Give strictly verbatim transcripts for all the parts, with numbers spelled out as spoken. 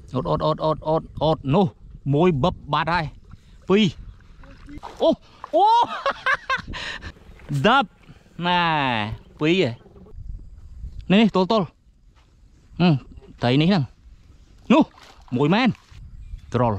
ốt ốt ốt ốt ốt ốt nô môi bập bát ai pi ô ô dập nè pi à nè tol tol ừ thấy ní nè nô môi men troll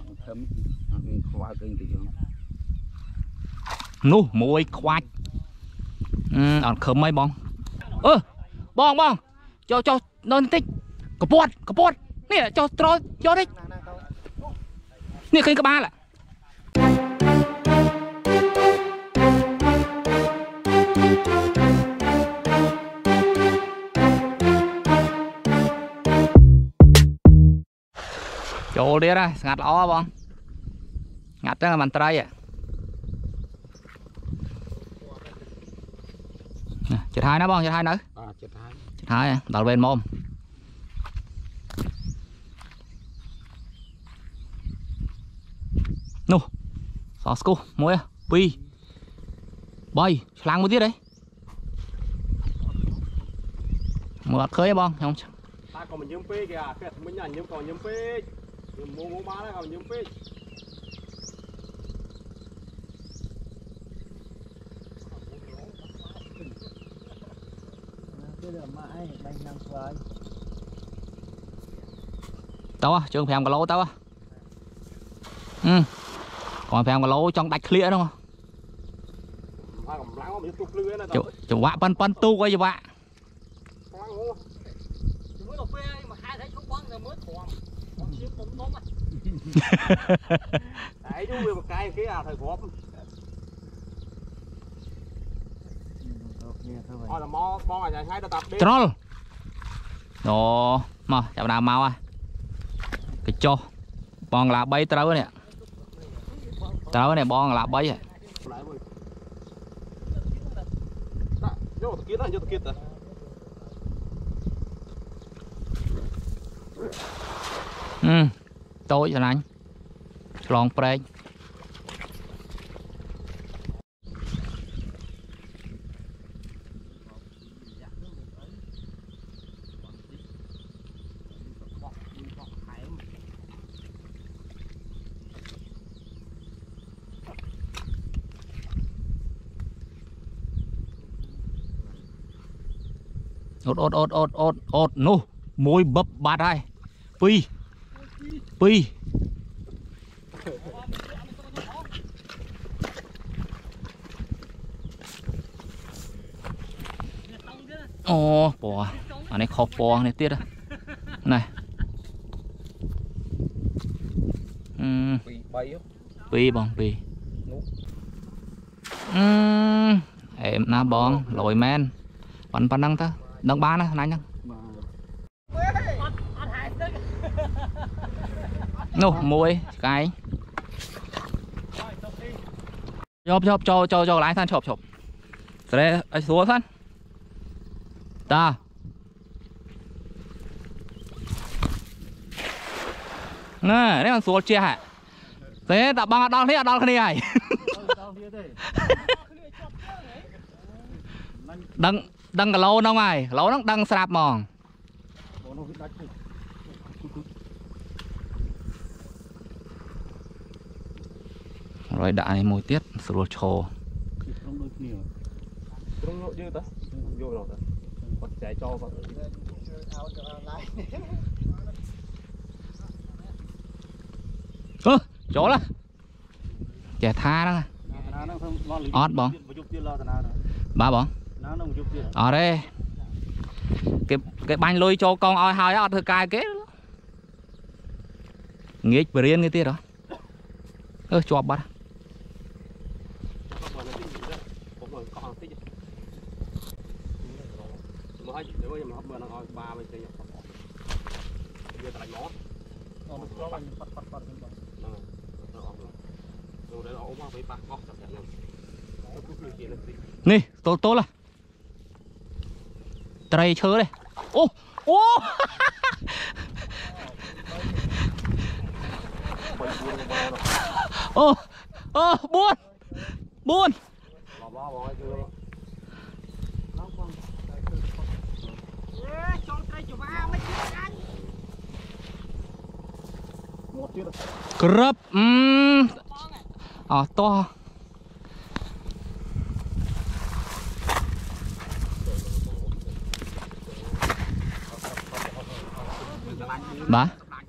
nô môi khoai ừ ăn khơm mấy bong ơ bong bong cho cho non tích cặp bọt cặp bọt nè cho troll cho đấy nè khơi các ba lại chỗ đi ra ngặt ó bong ngặt đó là bàn tay à chết hai nó bong chết hai nữa chết hai đào bên mồm nô xóa sco mối pi bay lang một tiết đấy mượt khơi bong không ta còn mình nhúng pi kìa mình nhận nhúng còn nhúng pi mua mua má đấy còn nhúng pi tao á trường phèm cả lỗ tao á ừ còn phèm cả lỗ trong đạch khía đúng không chủ vạ pan pan tu coi vạ đấy chú một cái cái à thời góp thôi là mo mo là hai tập đi troll đó mà chào nào mau à cái cho bong là bay trâu nè trâu này bong là bay à ừ tôi cho anh lon pre ốt ốt ốt ốt ốt ốt nô môi bập bát ai pi pi ô bò anh này khó bò này tiết á này um, pi bong pi um, em na bong lội men vẫn vẫn năng ta đăng ba nè nãy nhá nô môi cái chộp chộp cho cho cho lái than chộp chộp đây ai xuống than ta nè đấy còn xuống chia hả thế đã băng đau thế đau cái này đăng đăng cả lâu đâu ngày lâu nó đăng sạp mòn rồi đã này mùi tiết sửa trồ ơ chỗ là trẻ tha đó ót bóng ba bóng ở đây cái cái bánh lôi cho con oi hai ót hơi cay kết nghịch bờ riêng cái tiết đó ơ cho bắt nè tô tô là trai chơi đây ô ô ô ô buồn buồn Grub, um, oh to, bà,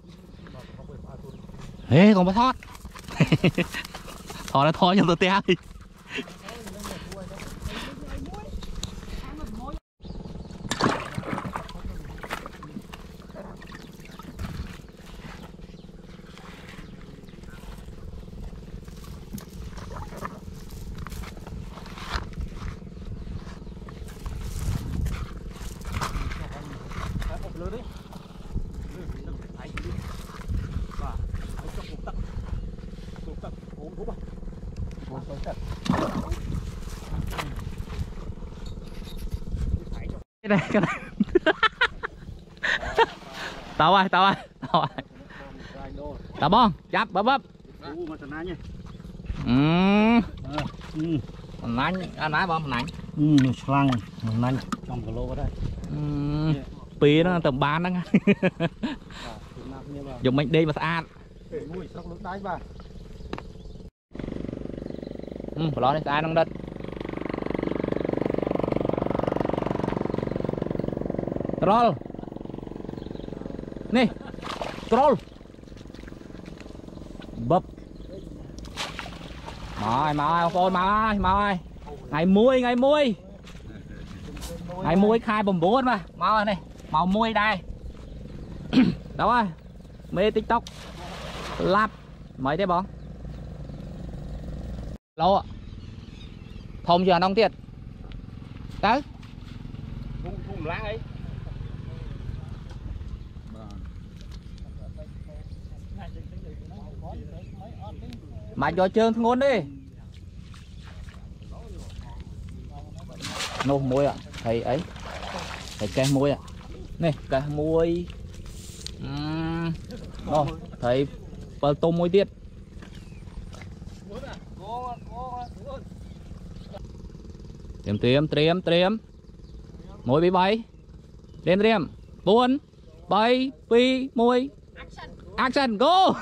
ê còn bắt thoát, thò ra thò cho tôi té đi. Cái này, cái này. Tao ơi, tao ơi, tao ơi. Tao bông, chắp, bắp bắp. Ừm. Mình nánh, anh nãy bông, mình nánh. Ừm, slang, mình nánh trong cái lô đó. Ừm. Pì nó tầm bán đó nghe. Dùng mình đi mà ăn. Ừm, phải lo đi, ai đang đất. Troll. Nè. Troll. Bập. Mời mời phone mời mời. Ngày muối ngày muối. Ngày muối khai bầm bốn mà. Mời này, màu muối đây. Đâu ơi. Mê TikTok. Lap. Mấy thế bóng. Lâu ạ. Thông giờ nông tiệt. Tới. Thùng thùng láng ấy. Mà cho trơn ngôn đi. Nô muối ạ, thầy ấy. Thầy cây muối ạ. Nè, cây muối. Uhm. Nô, thầy bờ tôm muối tiết. Tiêm tiêm tiêm tiêm. Muối bị bay. Tiêm tiêm. Bốn, bay, pi, muối. Action, go.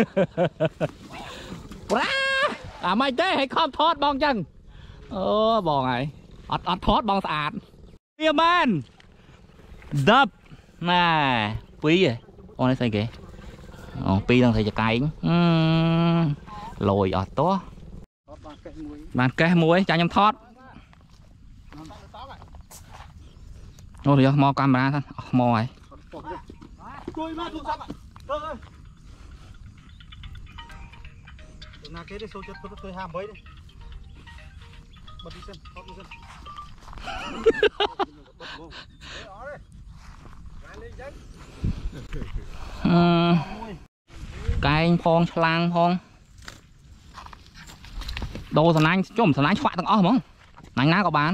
À mày thế hay không thoát bong chân. Ơ bong này ọt ọt thoát bong sạch tia man đập nè pi rồi con này xây kìa pi đang thấy cho cay lồi ọt tó bàn cái muối cho nhâm thoát ô thì mò camera thôi mò này Nào cái đi số chất tôi tôi ham mấy đi. Bật đi xem, bật đi xem. Cái phong lang phong. Đồ thằng anh chôm thằng anh khoạ thằng ó không? Anh ná có bán.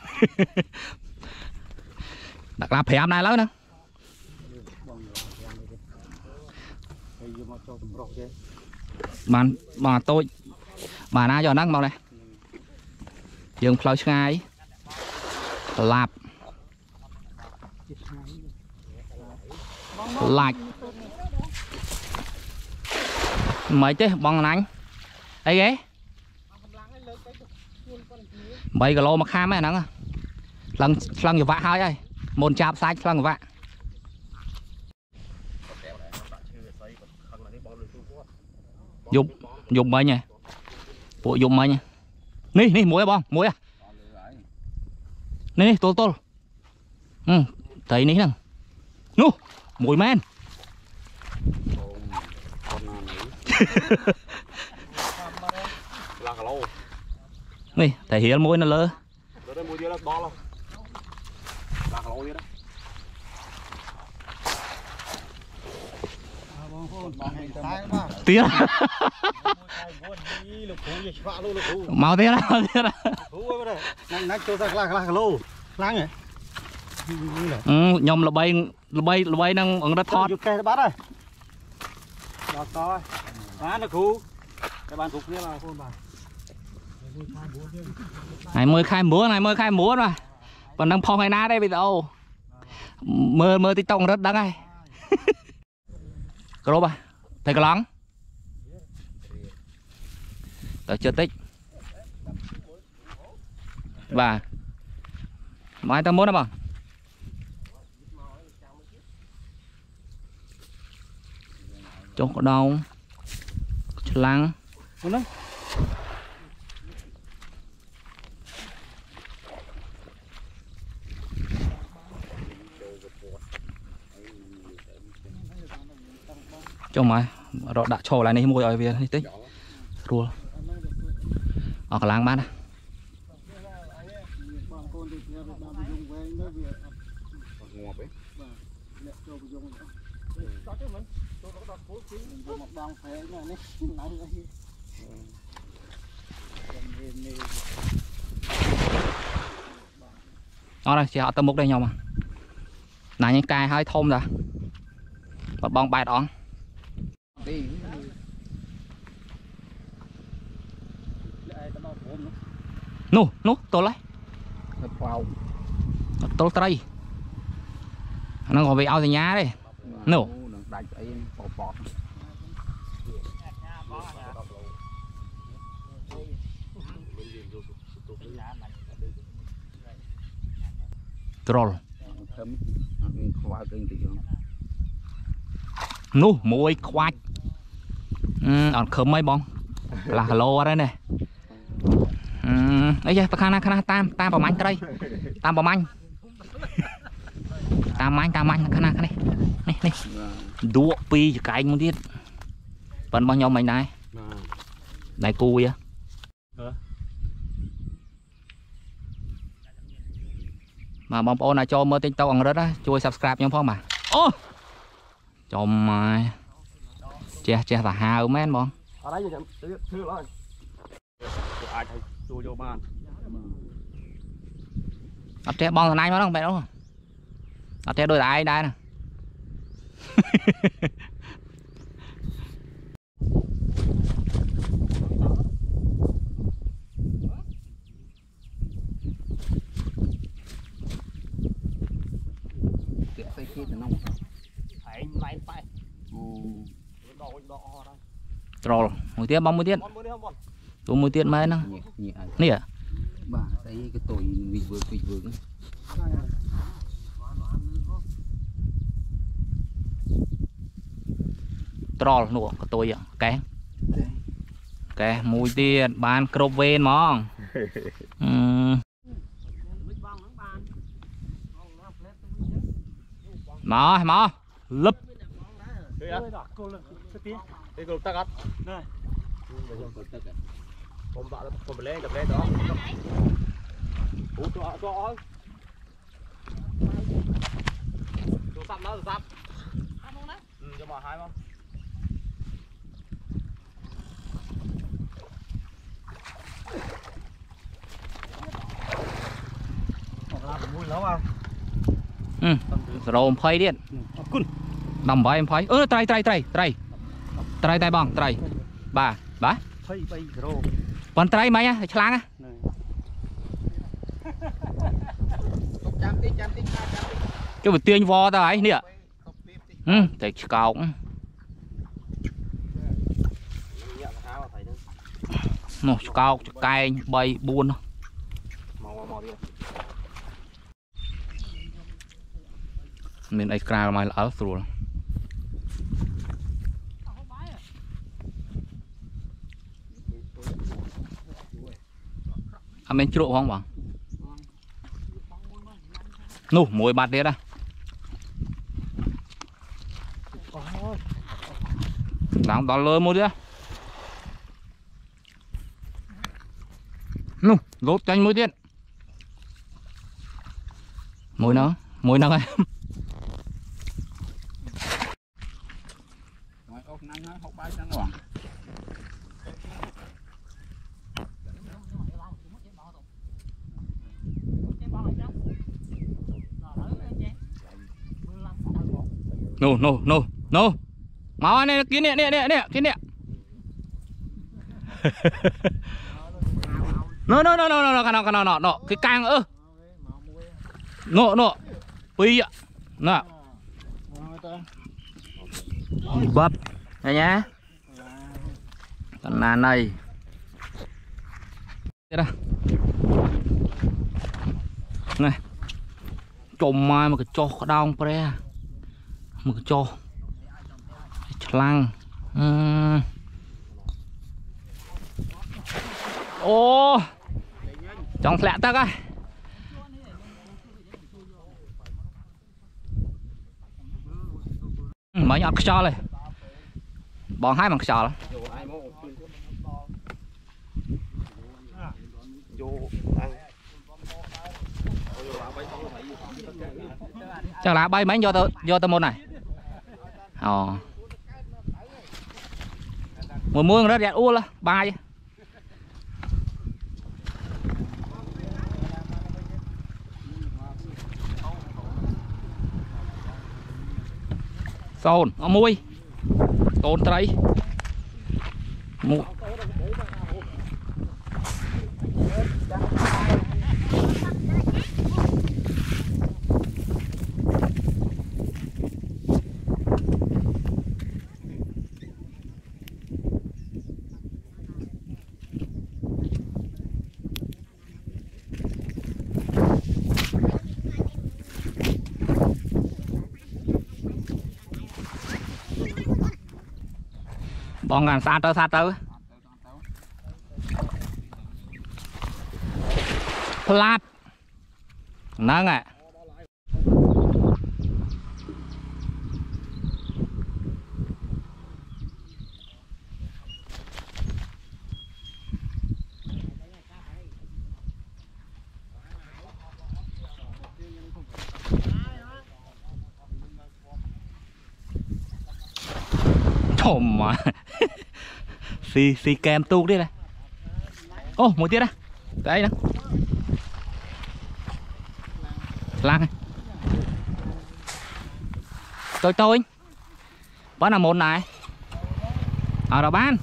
Đặt là phèm này lớn nè. Bạn mà tôi bà na cho năng vào này dừng phơi ngay lạp lạch mấy chứ bằng anh ấy ghé mấy cái lô mà kham ấy nắng lần lần nhiều vạ hai ấy một chạp sai lần vạ dùng dùng mấy nhỉ bộ dùng mấy nhỉ nè nè muối bông muối à nè tô tô ừ thấy ní nè nu muối men nè thấy hiểu muối nó lơ tía màu tía đó tía đó ừ nhom là bay là bay là bay đang ở đó thoát này mới khai múa này mới khai múa rồi còn đang phong hay na đây bây giờ mơ mơ TikTok rất đáng ai. Cậu ba thầy cái lóng tới chưa tích và mai ta muốn đâu bằng chỗ có đâu lăng trong mà rồi đã trổ lại này mùi ở việt tích rùa ở làng bán à đó đây chị họ tâm mục đây nhau mà này những cài hơi thôm rồi và bong bài đó nô nô tôi lấy tôi tay nó còn bị ao thì nhá đây nô troll nô mùi khoai còn khớm mấy bông là lô ở đây này ấy giờ khăn na khăn na tam tam bảo manh tới đây tam bảo manh tam manh tam manh khăn na khăn này này này đũa pi cái anh muốn biết vẫn bao nhiêu mày này này cùi á mà bông ô này cho mơ tinh tàu ăn rất á chui subscribe nhóm phong mà ô cho mà che che là hào men bông ở đây giờ thưa rồi ai thầy chui vô ban ở tre bông thằng này nó không phải đâu ở tre đôi đại đây nè troll mùi tiết bông mùi tiết tôi mùi tiết mấy nó nè bà thấy cái tội vị vượt vị vượt troll nụ của tôi ạ cái cái mùi tiết bàn crop ven mong mò mò lấp đi cùng ta cắt nàyผมบอกแล้วผมไปเล่นกับเล่นđó ủa cho cho ơi cho sắp đó sắp ừ cho mà hai không mùi lắm không ừ rồi phơi điện nằm với em phơi ơ trai trai trai trai trai trai bong trai bà bà còn trai mấy á chlang á cái vật tiên vo ta ấy nè ừ để cào nó cao cay bay buôn mình ấy cào mà ở rồi anh bên chỗ không bằng nụ mùi bạt đi ra làm đó lơ một đi nụ lốt chanh mũi tiết mùi nó mùi nó em no no no no mau anh này kia nè nè nè nè kia nè no no no no no no no no no cái càng ơ nọ nọ pi ạ nè bắp đây nhá. Con là này đây này trộm mai mà cái cho có đau pre một cái cho lăng uhm. Ô trong lẹ tắc á mấy nhọt cho này bọn hai bằng sò lắm chắc là bay mấy do tôi do tôi môn này ồ mùa mưa nó đẹp u là bay sồn ở mui tôn tây mu bong ngàn xa tới xa tới flap nâng ạ chồm mà xì xì kèm tu đi này. Ô một tiết đây đây nè lang này tôi tôi bán là một này ở đó bán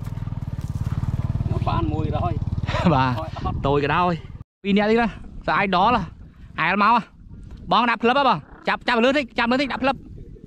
nó bán mùi rồi bà tôi cái đâu pin đi ra sao ai đó là ai máu à bong đạp lớp á bà chập chập lướt thích chập lướt thích đạp lớp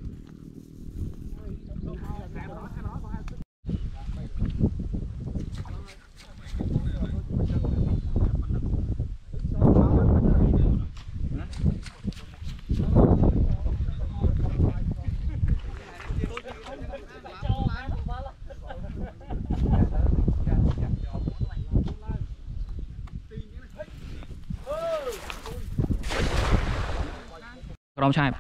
Rong chai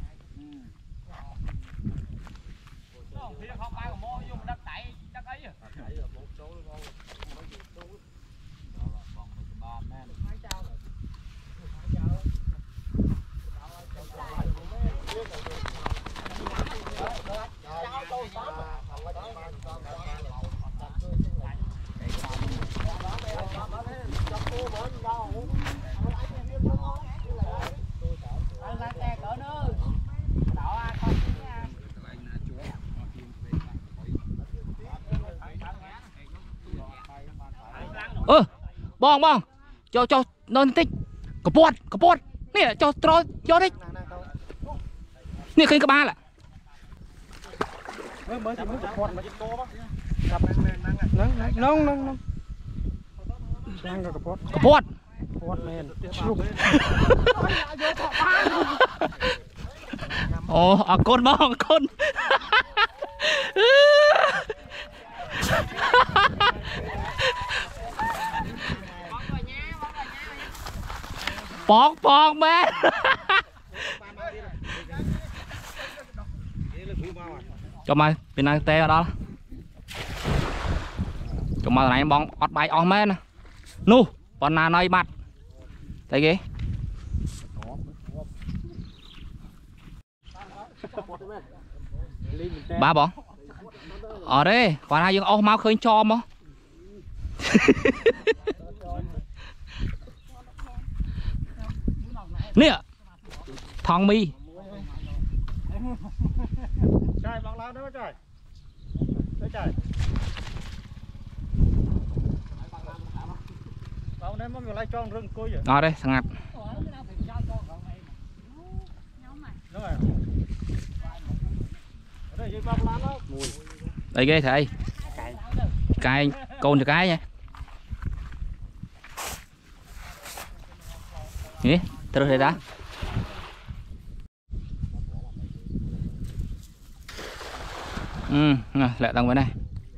ơ bong bong cho cho nó thích cặp bột cặp bột nè cho cho cho thích nè khinh các ba là nông nông nông cặp bột ồ à con bong con bọt bọt mẹ cho mày bên này tê ở đó cho mày này bong ọt bay ọt mẹ nè nu còn nào nói mặt thấy ghê ba bọn ở đây còn hai dương ô máu khơi cho mà nè thằng mi trời bóng lá đó trời đấy trời bóng đấy mới lại cho rừng cối vậy ở đây thằng ngặt rồi đây bóng lá đó đây ghê thầy cay côn cho cái nha nhỉ từ đây đã ừ lại đang bên này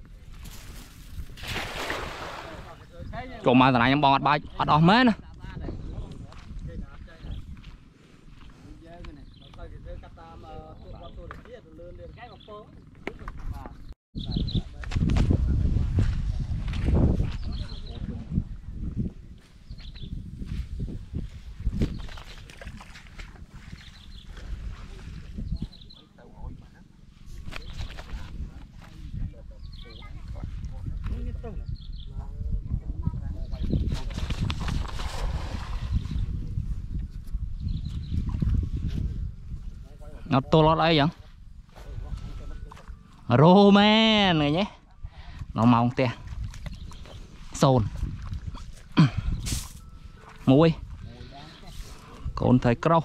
còn mà thằng này em bò ba ở đó mấy nữa nó to lót ấy vậy Roman này nhé nó mong tiền sồn muối còn thấy câu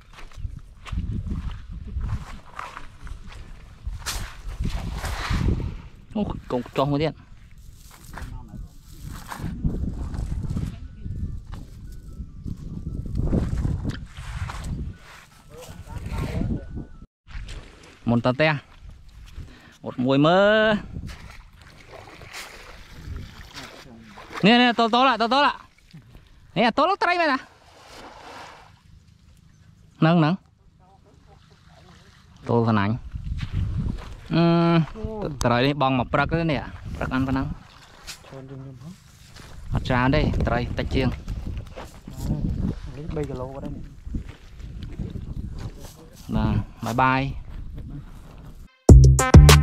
cùng trong cái điện một tờ te một mùi mơ nè nè to to lại to to lại nè to lắm tay mày nè nâng nâng to thằng anh trời đi bong một bạc đấy nè bạc ăn vào nắng mặt trà đây trời tách chiêng bye bye.